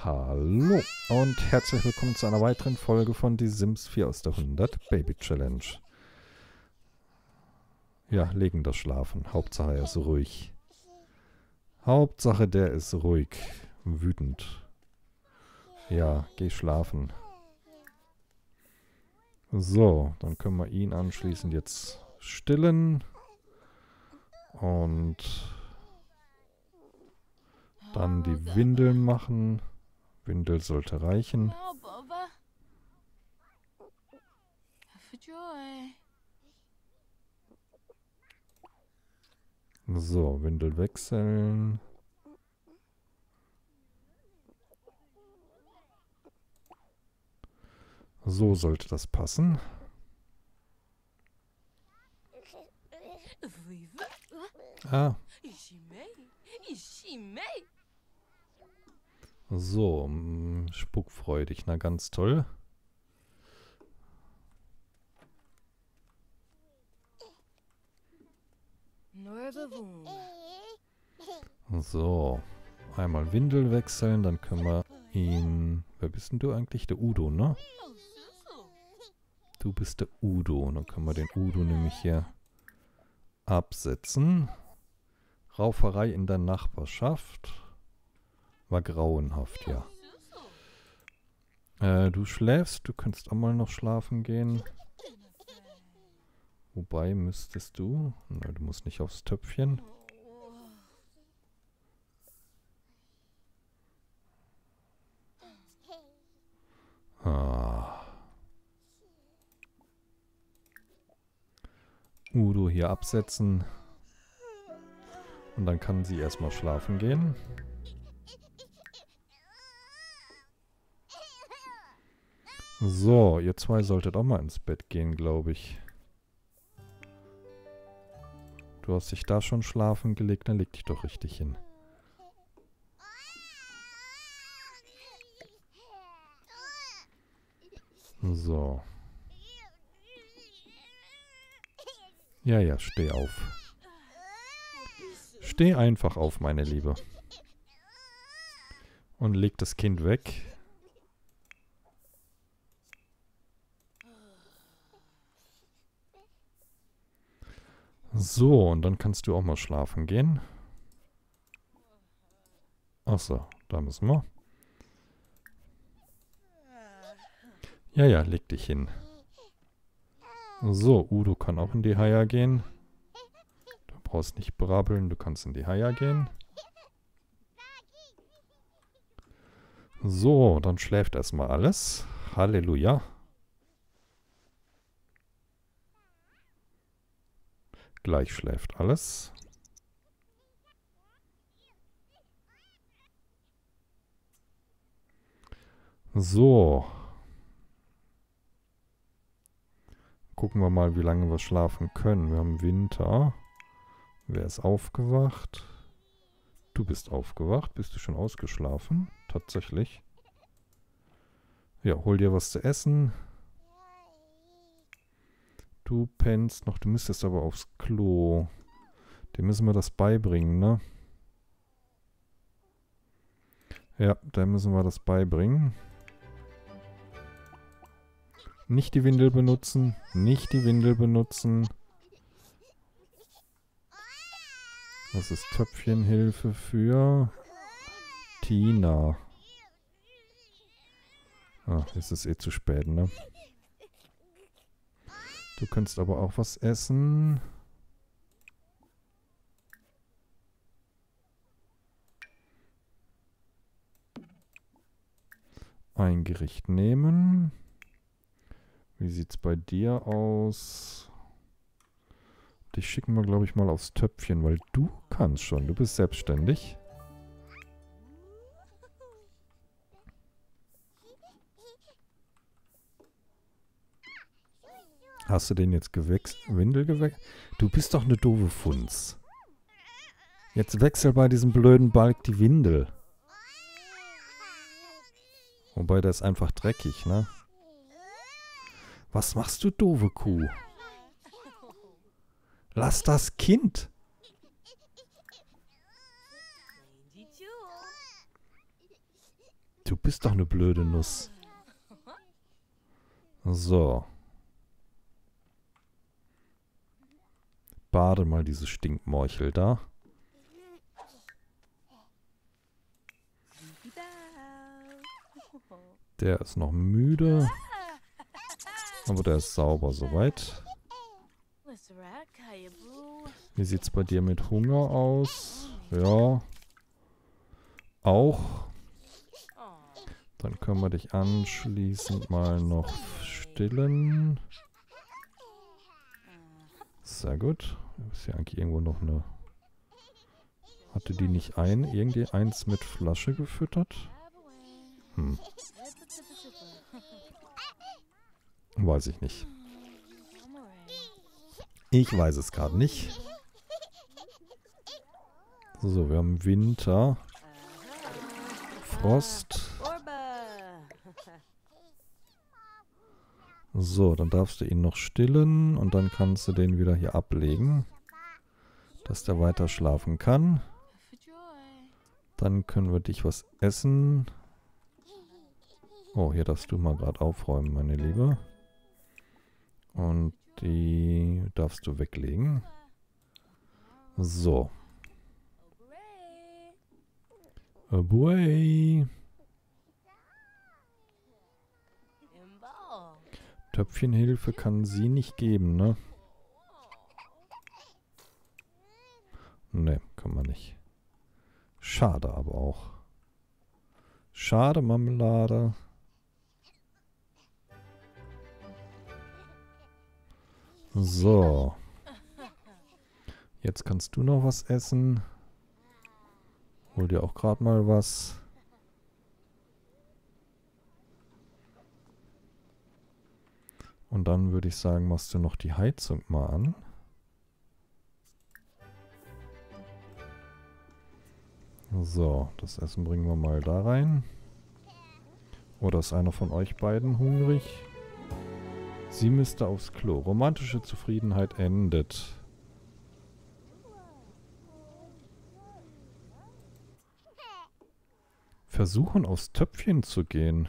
Hallo und herzlich willkommen zu einer weiteren Folge von Die Sims 4 aus der 100 Baby Challenge. Ja, legen das Schlafen. Hauptsache er ist ruhig. Hauptsache der ist ruhig. Wütend. Ja, geh schlafen. So, dann können wir ihn anschließend jetzt stillen. Und dann die Windeln machen. Windel sollte reichen. So, Windel wechseln. So sollte das passen. Ah. So, spuckfreudig, na ganz toll. So, einmal Windel wechseln, dann können wir ihn... Wer bist denn du eigentlich? Der Udo, ne? Du bist der Udo. Dann können wir den Udo nämlich hier absetzen. Rauferei in der Nachbarschaft. War grauenhaft, ja. Du schläfst, du könntest auch mal noch schlafen gehen. Wobei müsstest du... Na, du musst nicht aufs Töpfchen. Ah. Udo hier absetzen. Und dann kann sie erstmal schlafen gehen. So, ihr zwei solltet auch mal ins Bett gehen, glaube ich. Du hast dich da schon schlafen gelegt, dann leg dich doch richtig hin. So. Ja, ja, steh auf. Steh einfach auf, meine Liebe. Und leg das Kind weg. So, und dann kannst du auch mal schlafen gehen. Achso, da müssen wir. Ja, ja, leg dich hin. So, Udo kann auch in die Haia gehen. Du brauchst nicht brabbeln, du kannst in die Haia gehen. So, dann schläft erstmal alles. Halleluja. Gleich schläft alles. So. Gucken wir mal, wie lange wir schlafen können. Wir haben Winter. Wer ist aufgewacht? Du bist aufgewacht. Bist du schon ausgeschlafen? Tatsächlich. Ja, hol dir was zu essen. Du pennst noch. Du müsstest aber aufs Klo. Dem müssen wir das beibringen, ne? Ja, da müssen wir das beibringen. Nicht die Windel benutzen. Nicht die Windel benutzen. Das ist Töpfchenhilfe für Tina. Ah, jetzt ist eh zu spät, ne? Du könntest aber auch was essen. Ein Gericht nehmen. Wie sieht's bei dir aus? Dich schicken wir, glaube ich, mal aufs Töpfchen, weil du kannst schon. Du bist selbstständig. Hast du den jetzt Windel gewechselt? Du bist doch eine doofe Funz. Jetzt wechsel bei diesem blöden Balk die Windel. Wobei, der ist einfach dreckig, ne? Was machst du, doofe Kuh? Lass das Kind. Du bist doch eine blöde Nuss. So. Bade mal diese Stinkmorchel da. Der ist noch müde. Aber der ist sauber soweit. Wie sieht's bei dir mit Hunger aus? Ja. Auch. Dann können wir dich anschließend mal noch stillen. Sehr gut. Ist ja eigentlich irgendwo noch eine... Hatte die nicht irgendwie eins mit Flasche gefüttert? Hm. Weiß ich nicht. Ich weiß es gerade nicht. So, wir haben Winter. Frost. So, dann darfst du ihn noch stillen und dann kannst du den wieder hier ablegen, dass der weiter schlafen kann. Dann können wir dich was essen. Oh, hier darfst du mal gerade aufräumen, meine Liebe. Und die darfst du weglegen. So. Away. Töpfchenhilfe kann sie nicht geben, ne? Ne, kann man nicht. Schade aber auch. Schade, Marmelade. So. Jetzt kannst du noch was essen. Hol dir auch gerade mal was. Und dann würde ich sagen, machst du noch die Heizung mal an. So, das Essen bringen wir mal da rein. Oder ist einer von euch beiden hungrig? Sie müsste aufs Klo. Romantische Zufriedenheit endet. Versuchen, aufs Töpfchen zu gehen.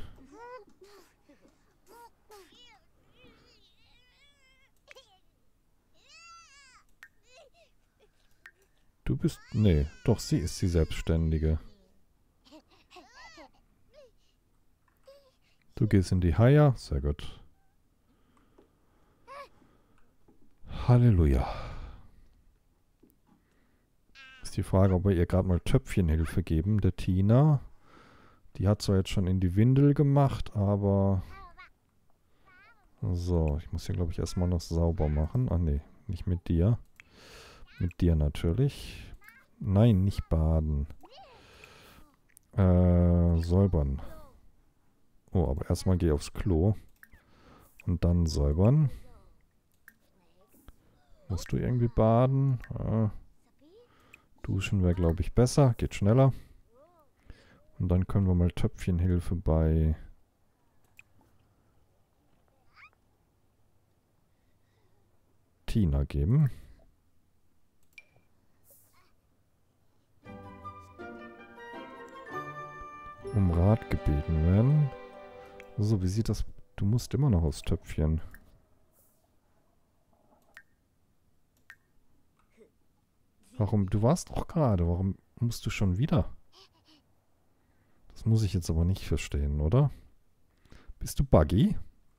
Du bist... Nee, doch, sie ist die Selbstständige. Du gehst in die Haia. Sehr gut. Halleluja. Ist die Frage, ob wir ihr gerade mal Töpfchenhilfe geben, der Tina. Die hat zwar jetzt schon in die Windel gemacht, aber... So, ich muss hier, glaube ich, erstmal noch sauber machen. Ah, nee, nicht mit dir. Mit dir natürlich. Nein, nicht baden. Säubern. Oh, aber erstmal geh aufs Klo. Und dann säubern. Musst du irgendwie baden? Duschen wäre, glaube ich, besser. Geht schneller. Und dann können wir mal Töpfchenhilfe bei... Tina geben. Um Rat gebeten werden. So, wie sieht das... Du musst immer noch aufs Töpfchen. Warum? Du warst doch gerade. Warum musst du schon wieder? Das muss ich jetzt aber nicht verstehen, oder? Bist du Buggy?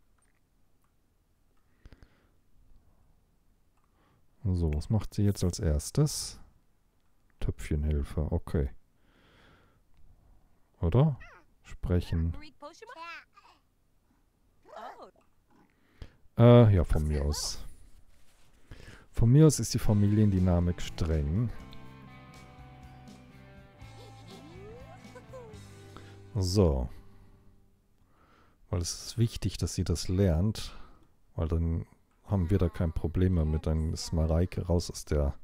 So, was macht sie jetzt als erstes? Töpfchenhilfe, okay. Oder? Sprechen. Ja, von mir aus. Von mir aus ist die Familiendynamik streng. So. Weil es ist wichtig, dass sie das lernt. Weil dann haben wir da kein Problem mehr mit. Dann ist Mareike raus aus der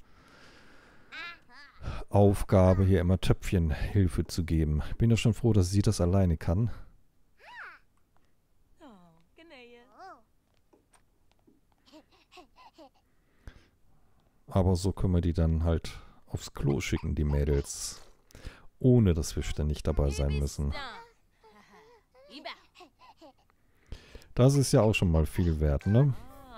Aufgabe, hier immer Töpfchenhilfe zu geben. Ich bin ja schon froh, dass sie das alleine kann. Aber so können wir die dann halt aufs Klo schicken, die Mädels. Ohne, dass wir ständig dabei sein müssen. Das ist ja auch schon mal viel wert, ne?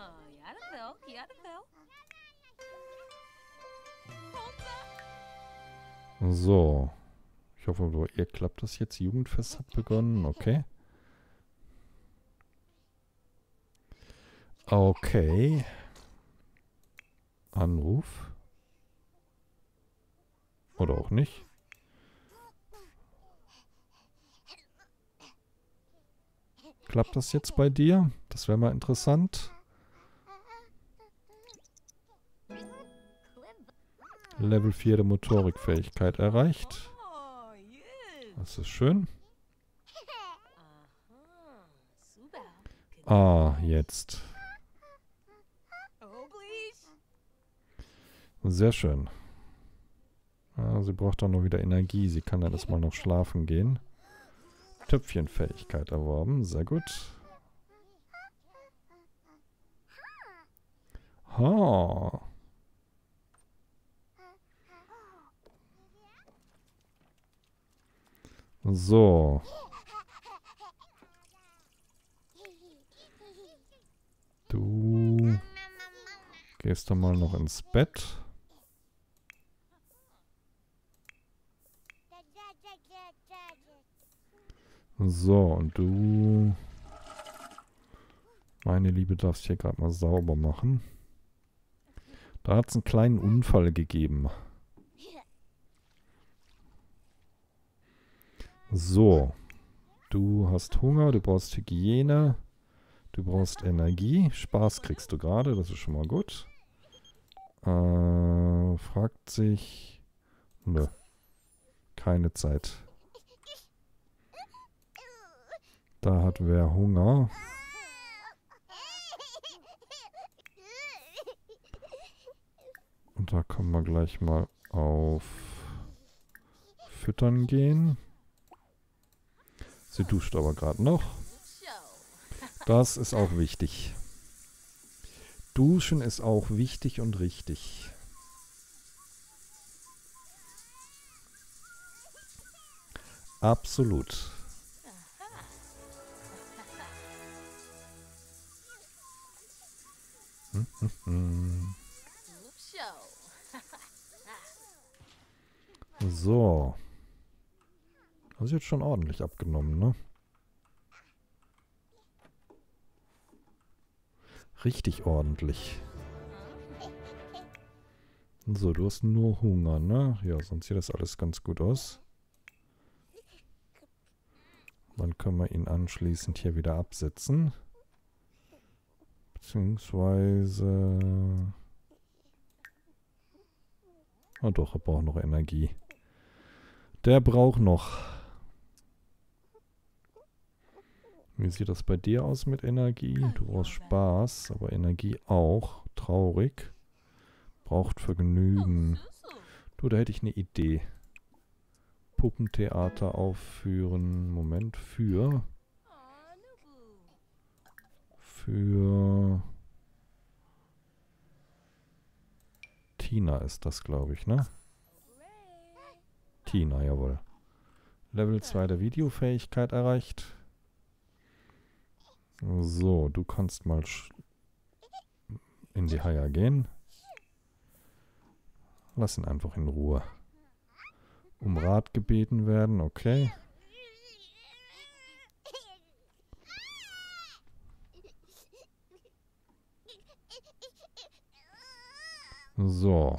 So. Ich hoffe, bei ihr klappt das jetzt. Jugendfest hat begonnen. Okay. Okay. Anruf. Oder auch nicht. Klappt das jetzt bei dir? Das wäre mal interessant. Level 4 der Motorikfähigkeit erreicht. Das ist schön. Ah, jetzt. Sehr schön. Ah, sie braucht dann nur wieder Energie. Sie kann dann erstmal noch schlafen gehen. Töpfchenfähigkeit erworben. Sehr gut. Ha. So. Du gehst dann mal noch ins Bett. So, und du, meine Liebe, darfst hier gerade mal sauber machen. Da hat es einen kleinen Unfall gegeben. So, du hast Hunger, du brauchst Hygiene, du brauchst Energie. Spaß kriegst du gerade, das ist schon mal gut. Fragt sich... Nö, keine Zeit. Da hat wer Hunger. Und da können wir gleich mal auf Füttern gehen. Sie duscht aber gerade noch. Das ist auch wichtig. Duschen ist auch wichtig und richtig. Absolut. So. Das ist jetzt schon ordentlich abgenommen, ne? Richtig ordentlich. So, du hast nur Hunger, ne? Ja, sonst sieht das alles ganz gut aus. Dann können wir ihn anschließend hier wieder absetzen. Beziehungsweise... Ah doch, er braucht noch Energie. Der braucht noch. Wie sieht das bei dir aus mit Energie? Du brauchst Spaß, aber Energie auch. Traurig. Braucht Vergnügen. Du, da hätte ich eine Idee. Puppentheater aufführen. Moment, für Tina ist das, glaube ich, ne? Tina, jawohl. Level 2 der Videofähigkeit erreicht. So, du kannst mal in die Haia gehen. Lass ihn einfach in Ruhe. Um Rat gebeten werden, okay. So.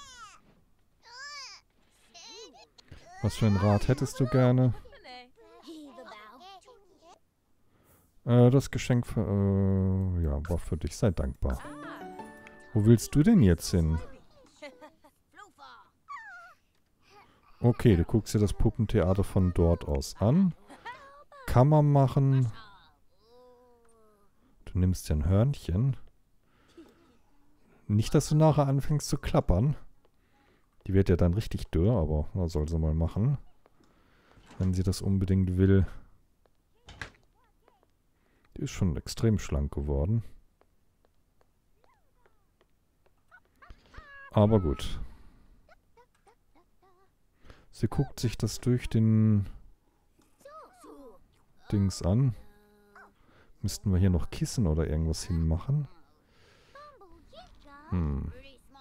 Was für einen Rat hättest du gerne? Das Geschenk für, ja, war für dich. Sei dankbar. Wo willst du denn jetzt hin? Okay, du guckst dir das Puppentheater von dort aus an. Kann man machen. Du nimmst dir ein Hörnchen. Nicht, dass du nachher anfängst zu klappern. Die wird ja dann richtig dürr, aber was soll sie mal machen? Wenn sie das unbedingt will. Die ist schon extrem schlank geworden. Aber gut. Sie guckt sich das durch den Dings an. Müssten wir hier noch Kissen oder irgendwas hinmachen? Hm.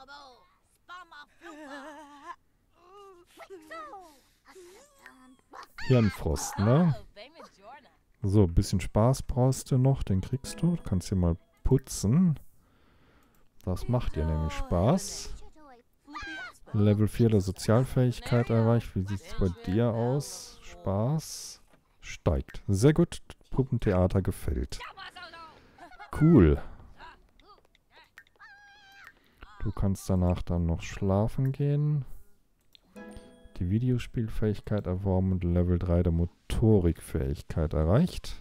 Hirnfrost, ne? So, ein bisschen Spaß brauchst du noch, den kriegst du. Du kannst hier mal putzen. Das macht dir nämlich Spaß. Level 4 der Sozialfähigkeit erreicht. Wie sieht es bei dir aus? Spaß steigt. Sehr gut. Puppentheater gefällt. Cool. Du kannst danach dann noch schlafen gehen. Die Videospielfähigkeit erworben und Level 3 der Motorikfähigkeit erreicht.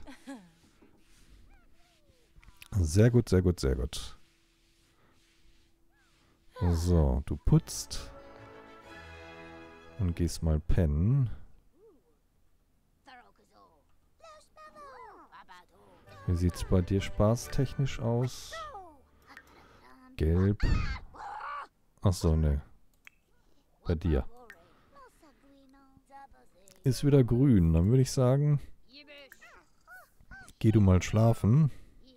Sehr gut, sehr gut, sehr gut. So, du putzt. Und gehst mal pennen. Wie sieht's bei dir spaßtechnisch aus? Gelb. Achso, ne. Bei dir. Ist wieder grün. Dann würde ich sagen, geh du mal schlafen.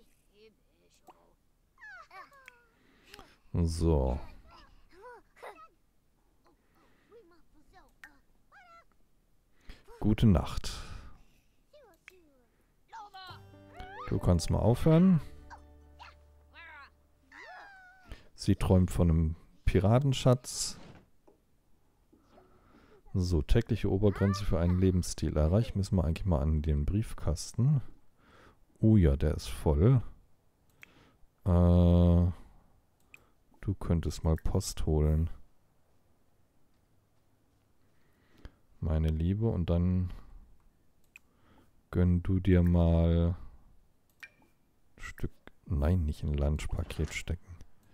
So. Gute Nacht. Du kannst mal aufhören. Sie träumt von einem Piratenschatz. So, tägliche Obergrenze für einen Lebensstil erreicht. Müssen wir eigentlich mal an den Briefkasten. Oh ja, der ist voll. Du könntest mal Post holen. Meine Liebe. Und dann gönn du dir mal ein Stück... Nein, nicht in ein Lunchpaket stecken.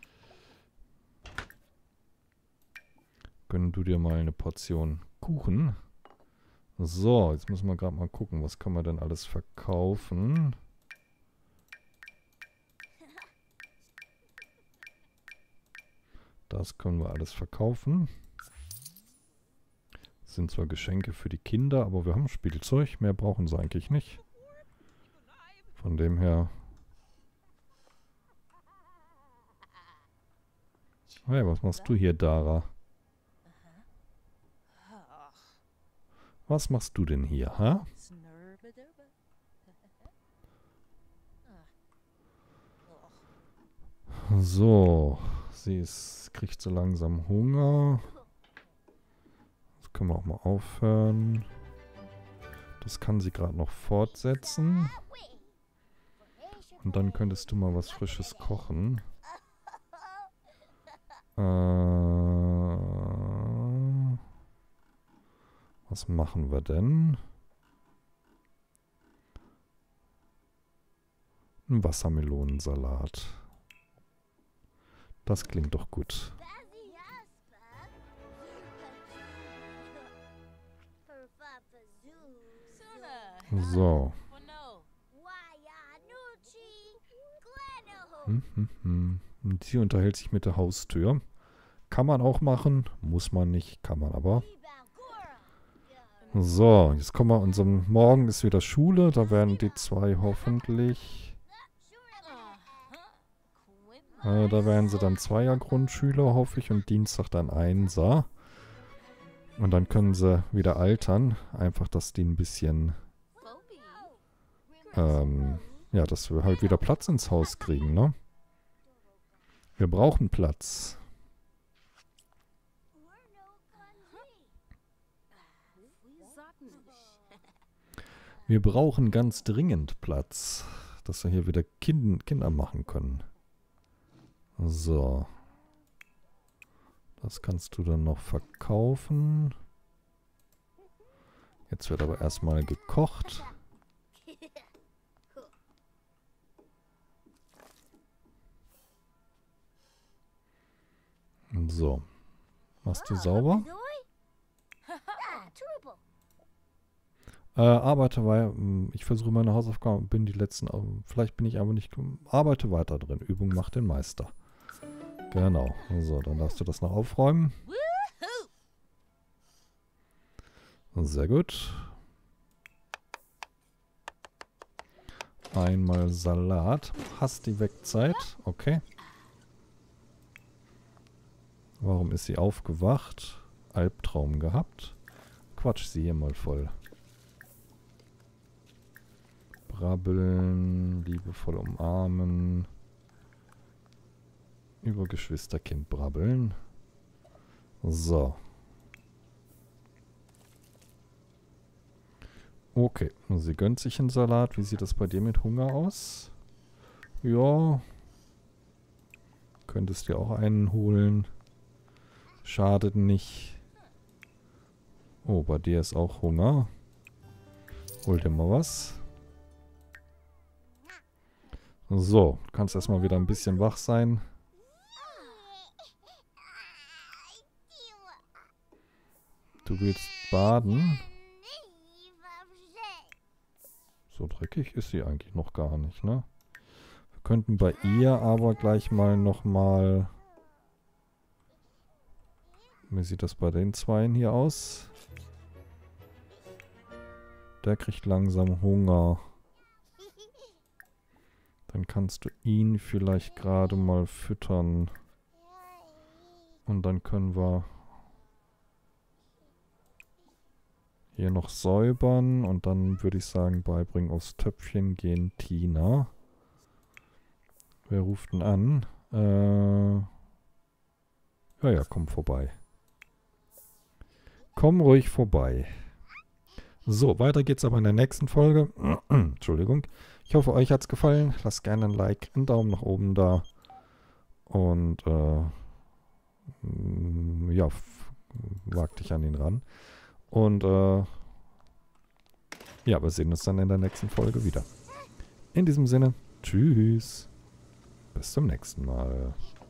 Gönn du dir mal eine Portion Kuchen. So, jetzt müssen wir gerade mal gucken, was kann man denn alles verkaufen. Das können wir alles verkaufen. Das sind zwar Geschenke für die Kinder, aber wir haben Spielzeug. Mehr brauchen sie eigentlich nicht. Von dem her... Hey, was machst du hier, Dara? Was machst du denn hier, ha? So, kriegt so langsam Hunger. Das können wir auch mal aufhören. Das kann sie gerade noch fortsetzen. Und dann könntest du mal was Frisches kochen. Was machen wir denn? Ein Wassermelonensalat. Das klingt doch gut. So. Und sie unterhält sich mit der Haustür. Kann man auch machen, muss man nicht, kann man aber. So, jetzt kommen wir unserem... Morgen ist wieder Schule, da werden die zwei hoffentlich... da werden sie dann Zweier-Grundschüler, hoffe ich, und Dienstag dann Einser. Und dann können sie wieder altern. Einfach, dass die ein bisschen... ja, dass wir halt wieder Platz ins Haus kriegen, ne? Wir brauchen Platz. Wir brauchen ganz dringend Platz, dass wir hier wieder Kinder machen können. So. Das kannst du dann noch verkaufen. Jetzt wird aber erstmal gekocht. So. Machst du sauber? Arbeite weiter. Ich versuche meine Hausaufgaben, bin die letzten, vielleicht bin ich aber nicht, arbeite weiter drin. Übung macht den Meister. Genau. So, dann darfst du das noch aufräumen. Sehr gut. einmal Salat. Hast die Wegzeit. Okay. Warum ist sie aufgewacht? Albtraum gehabt. Quatsch sie hier mal voll. Brabbeln, liebevoll umarmen. Über Geschwisterkind brabbeln. So. Okay, sie gönnt sich einen Salat. Wie sieht das bei dir mit Hunger aus? Ja. Könntest dir auch einen holen. Schadet nicht. Oh, bei dir ist auch Hunger. Hol dir mal was. So, du kannst erstmal wieder ein bisschen wach sein. Du willst baden? So dreckig ist sie eigentlich noch gar nicht, ne? Wir könnten bei ihr aber gleich mal nochmal... Wie sieht das bei den Zweien hier aus? Der kriegt langsam Hunger. Dann kannst du ihn vielleicht gerade mal füttern. Und dann können wir hier noch säubern. Und dann würde ich sagen, beibringen aufs Töpfchen gehen Tina. Wer ruft denn an? Ja, komm vorbei. Komm ruhig vorbei. So, weiter geht's aber in der nächsten Folge. Entschuldigung. Ich hoffe, euch hat's gefallen. Lasst gerne ein Like, einen Daumen nach oben da. Und, ja, wag dich an ihn ran. Und, ja, wir sehen uns dann in der nächsten Folge wieder. In diesem Sinne, tschüss. Bis zum nächsten Mal.